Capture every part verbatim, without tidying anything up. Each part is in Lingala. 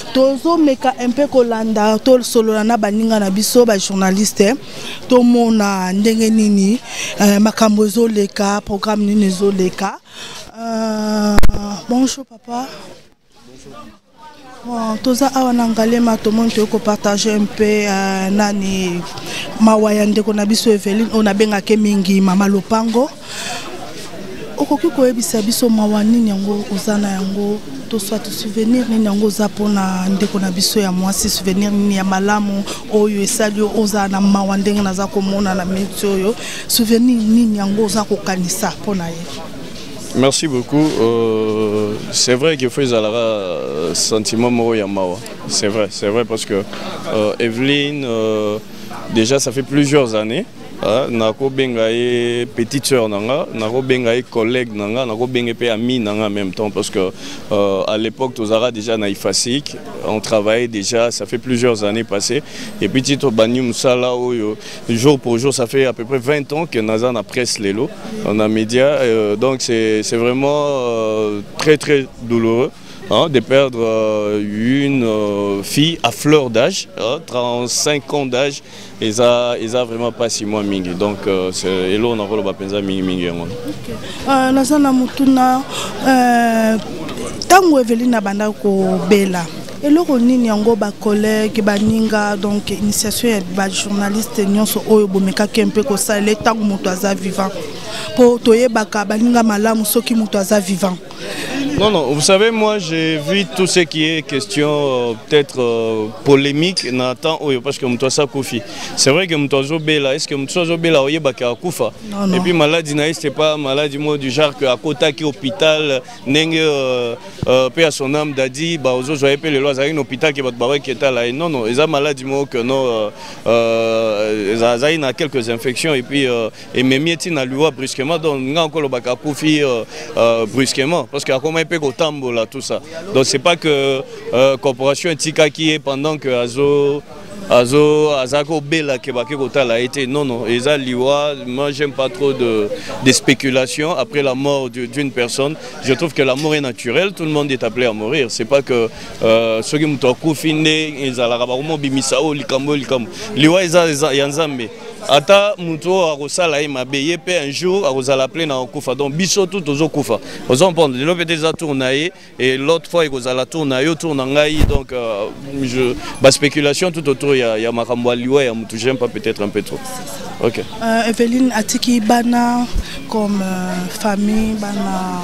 tozo meka un peu kolanda to solo na baninga na biso ba journaliste to mona ndenge nini makambo zo leka programme nini zo leka. Bonjour papa. Bon, toza awana ngalema to monde ko partager un peu nani mawayande ko na biso Eveline on a benga ke mingi mama lopango. Okoki ko ebisa biso mawani nyango ozana yango to soit souvenir ni nyango za pona ndeko na biso ya mwasi souvenir ni ya malamu oyo esalio ozana mawande na za komona na metio yo souvenir ni nyango za ko kanisa pona ye. Merci beaucoup. Euh, c'est vrai qu'il faut un sentiment Moro Yamawa. C'est vrai, c'est vrai parce que euh, Evelyne, euh, déjà ça fait plusieurs années. Nako bengaye petite sœur nanga, nako bengaye collègue nanga, nako bengaye ami nanga en même temps parce que euh, à l'époque Tozara déjà naïfasik, on travaillait déjà, ça fait plusieurs années passées et puis tito banyum sala oyo jour pour jour ça fait à peu près vingt ans que Naza na presse lelo, on a média euh, donc c'est c'est vraiment euh, très très douloureux. Hein, de perdre euh, une euh, fille à fleur d'âge, hein, trente-cinq ans d'âge, et ça, et ça vraiment pas si moins mingi. Donc euh, c'est là on a voulu penser mingi mingi. Euh, Nazana mutuna, tango Eveline abanda ko bela. Et là on y a un collègue, baninga donc initiation ba journaliste nyonso oyo bomeka kempe ko ça le tango mutu aza vivant. Pour toyebaka baninga malamu soki mutu aza vivant. Non, non, vous savez, moi j'ai vu tout ce qui est question euh, peut-être euh, polémique, parce que Moutoasa Koufi. C'est vrai que Moutoasa Bela, est-ce que Moutoasa Bela oye baka Koufa? Et puis maladie naïs, c'est pas maladie moi du genre que à côté qui hôpital, n'engue euh, euh, paix à son âme d'adi, bah aux autres j'avais les lois, il y a un hôpital qui va te barrer qui est là. Non, non, ils ont maladie moi que non, euh, ils ont quelques infections et puis euh, et mes mietines à l'U A brusquement, donc on a encore le baka Koufi euh, euh, brusquement, parce que comment au tambo là tout ça. Donc c'est pas que euh, corporation Tika qui est pendant que Azo Azo Azako Bela Kebake Kotala a été non non Eza Liwa. Moi j'aime pas trop de, de spéculation après la mort d'une personne. Je trouve que la mort est naturelle, tout le monde est appelé à mourir. C'est pas que ceux qui m'ont fine ils allaient rabarumo bimisao likambo likambo Liwa Eza Yanzambe. Ata muto arosala mabe pe un jour arosala plein na kufa donc biso tout ozo kufa ozo prendre de l'autre des tournaye et l'autre fois il osala tournaye tourna ngai donc euh, je ba spéculation tout autour il y a il y a makambo liwa ya mutu j'aime pas peut-être un peu trop. OK. Euh, Eveline atiki bana comme euh, famille bana.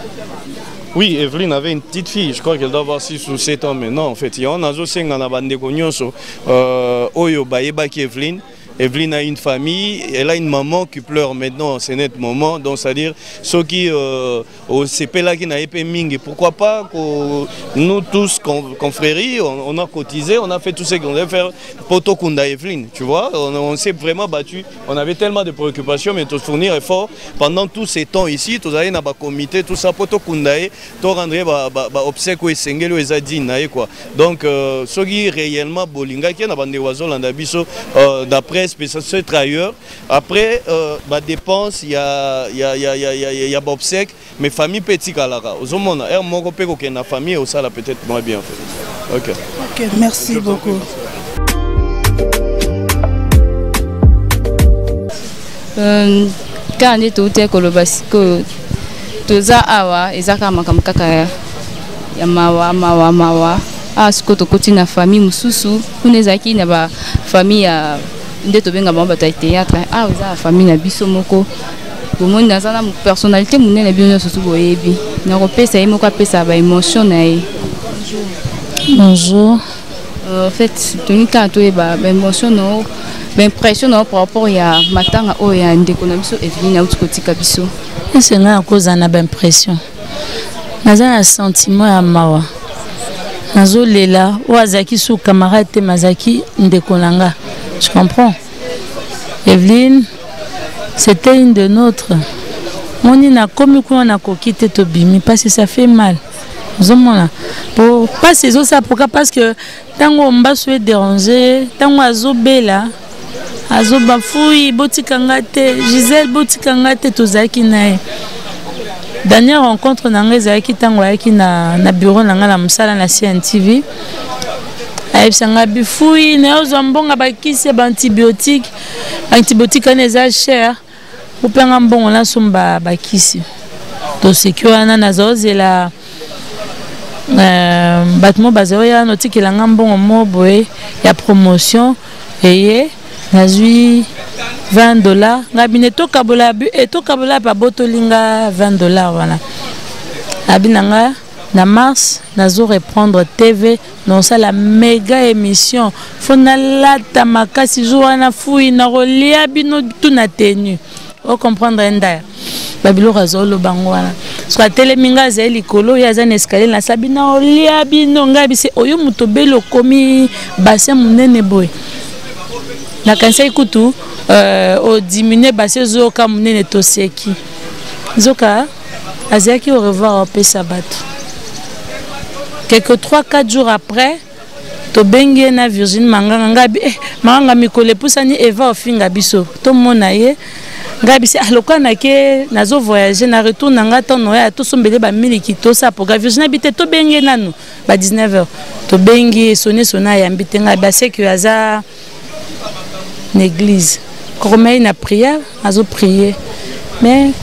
Oui, Evelyne avait une petite fille, je crois qu'elle doit avoir six ou sept ans maintenant en fait. Il y a un azo senga na bande konyoso euh oyo bayeba ki Evelyne. Evelyne a une famille, elle a une maman qui pleure maintenant, c'est net moment. Donc c'est-à-dire ceux qui euh, au C P là qui n'a pas mingi, pourquoi pas nous tous confréries, on, on a cotisé, on a fait tout ce qu'on devait faire pour Tokunda Evelyne, tu vois, on, on s'est vraiment battu, on avait tellement de préoccupations, mais tout fournir effort pendant tous ces temps ici, tous allez dans le comité, tout ça pour Tokunda, tout rendre obsèque et sengelo et zadine quoi. Donc euh, ceux qui réellement bolinga qui n'a pas de oiseaux landabiso d'après c'est travailleur. Après, euh, bah, dépenses, il y a, y a, y a, y a, y a, y a obsèques, mais famille petit calara. Aux hommes, on a mon copain qui a famille, au ça peut-être moins bien. En fait. Ok. Ok, merci beaucoup. Quand on est tout est kolobasiko, toza awa, ezaka makamkaka ya mawa mawa mawa. Ah, ce que tu continues na famille mususu, on est aquí na ba famille ya ndeto benga ba bataille théâtre. Ah, vous avez famille na biso moko. Pour moi na zana personnalité munene na biso susu boyebi. Na kopesa yemo ko pesa ba émotion na ye. Bonjour. Euh, en fait, tuni ka to ba émotion no, ba impression no par rapport ya matanga o ya ndeko na biso Evelyne na utikotika biso. C'est là à cause na ba impression. Na zana sentiment ya mawa. Nazo lela wazaki sou camarade mazaki ndekolanga. Je comprends. Evelyne, c'était une de nôtres. On y a comme on a quitté Tobimi parce que ça fait mal. Pour pas ces autres ça pourquoi parce que tant on va se déranger, tant on a zobela, azo bafoui, botikangate, Gisèle botikangate tozaki nae. dernière rencontre nanga ezalaki ntango ayaki na, na bureau nanga na mosala na C N T V ayebisanga bifui naozwa mbongo bakisi baantibiotique antibiotique wana eza cher openga mbongo nasomba bakisi toseki wana nazozela euh, bato mo bazali oyo notikelanga mbongo mo boye ya promotion eye nazwi vingt dollars ngabine tokabola etokabola pa botolinga vingt dollars wana abinanga na mars nazo reprendre T V dans ça la méga émission fona lata makasi jour wana fui na rolia bino tout na tenu o comprendre ndaya babilo razolo bango wana soit teleminga za likolo ya za escalier na sabina olia bino ngabi se oyo mutobelo komi bassin munene boy na kansa ikutu euh o diminuer bassin zoka munene toseki zoka azaki au revoir au pesabat quelques trois quatre jours après to bengi na Virginie Manganga ngabi eh manganga mikole pusani Eva ofinga biso to mona ye ngabi se aloka na ke nazo voyager na retour nanga tono ya to sombele ba miliki to sa pour Virginie bité to bengi nanu ba dix-neuf heures to bengi sonné sona ya mbite ngabi ba que aza l'église comme na prière azo prier mais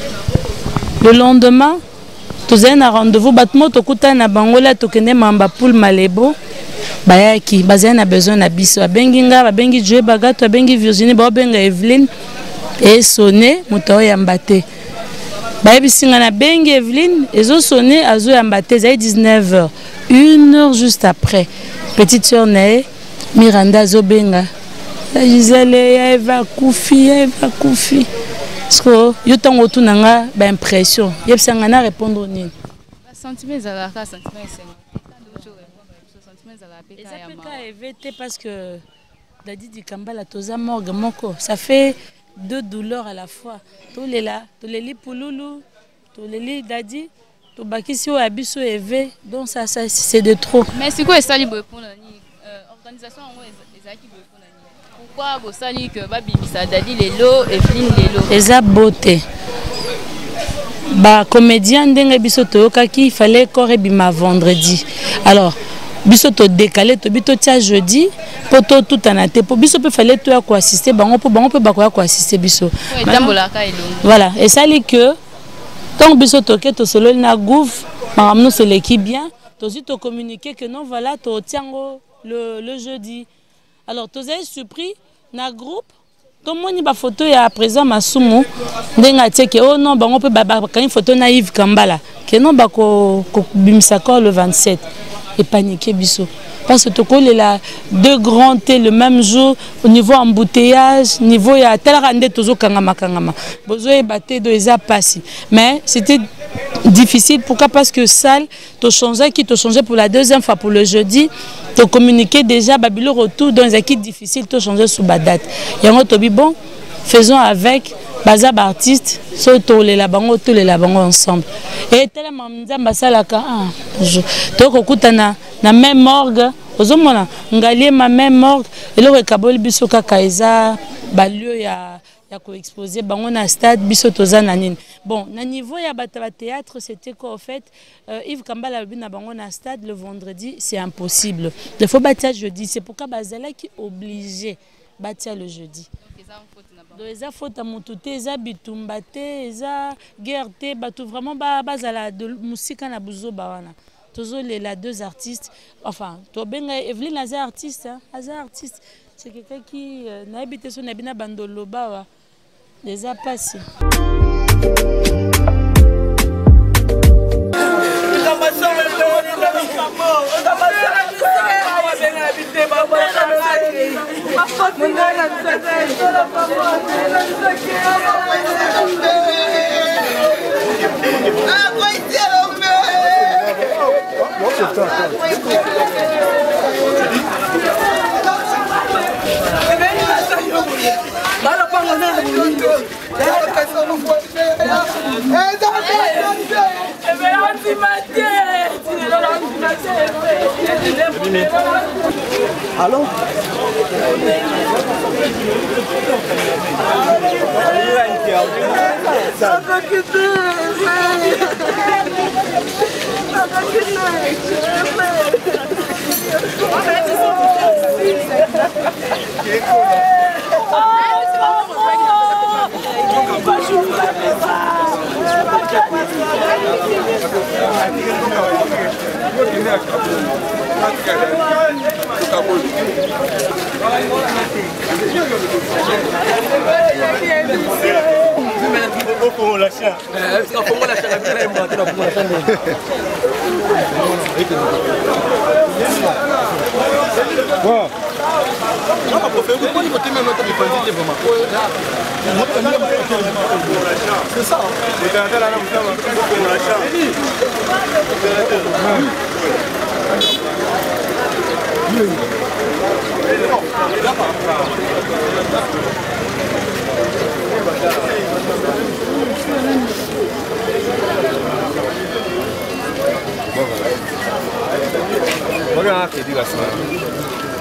le lendemain tous un rendez-vous batmo to kuta na bangola to kende mamba poule malebo bayaki bazana besoin na biso abengi nga babengi Dieu bagato abengi Virginie ba benga Evelyne et sonné moto ya mbate bayebi singa na bengi Evelyne ezo sonné azo ya mbate za dix-neuf heures une heure juste après petite sœur nae Miranda zo benga Gisèle ya Eva Koufi Eva Koufi Sko yo tango tu nanga ba impression yebsanga na répondre nini ba sentiment za la sentiment senga sentiment za la peka ya ma éviter parce que Dadi di Kambala toza morgue moko ça fait deux douleurs à la fois tous les là tous les li pululu tous les li Dadi to bakisi o abiso eve donc ça ça c'est de trop mais c'est quoi ça libre pour la organisation ezaki pour la pourquoi vous savez que babimisa Dadi lelo Evelyne lelo eza beauté ba comédien ndenge biso toyokaki il fallait corps bima vendredi alors biso to décalé to bito tia jeudi poto tout en ate po biso peut fallait to ko assister bango po bango pe ba ko assister biso voilà et ça li que tant biso to ke to solo na gouv maramno c'est l'équipe bien to si to communiquer que non voilà to tiango le le jeudi alors to avez surpris na groupe to moni ba photo ya présent Masumu ndenga teke oh non bango pe ba ba une photo na Yves Kambala que non ba ko ko bimisa ko le vingt-sept et paniquer biso parce que toko la deux grands thés le même jour au niveau embouteillage niveau ya tel rande tozo kangama kangama bozo e baté do eza passé mais c'était difficile pourquoi parce que salle to changer qui to changer pour la deuxième fois pour le jeudi to communiquer déjà babilo retour dans un kit difficile to changer sous ba date yango to bi bon faisons avec bazab artiste so to le la bango to le la bango ensemble et tellement nzamba salaka ah to ko kutana na même morgue ozomona ngalie ma même morgue elo rekaboli biso kaka eza balio ya ya ko exposer bango na stade biso toza na nini bon na niveau ya bata ba théâtre c'était quoi en fait euh, Yves Kambala bina bango na stade le vendredi c'est impossible il faut bâtir jeudi c'est pourquoi bazala qui obligé bâtir le jeudi donc eza faute à motuté eza bitumba te eza guerre te batu vraiment ba bazala de musika na buzo ba wana tozo les la deux artistes enfin to benga Evelyne Aza artiste hein Aza artiste c'est quelqu'un qui euh, na habité son abina bandolo ba les a passé Eh, Allô? C'est ça. Regarde,